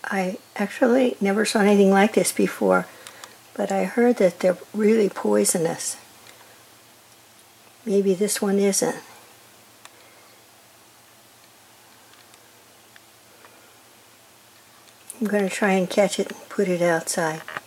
I actually never saw anything like this before, but I heard that they're really poisonous. Maybe this one isn't. I'm going to try and catch it and put it outside.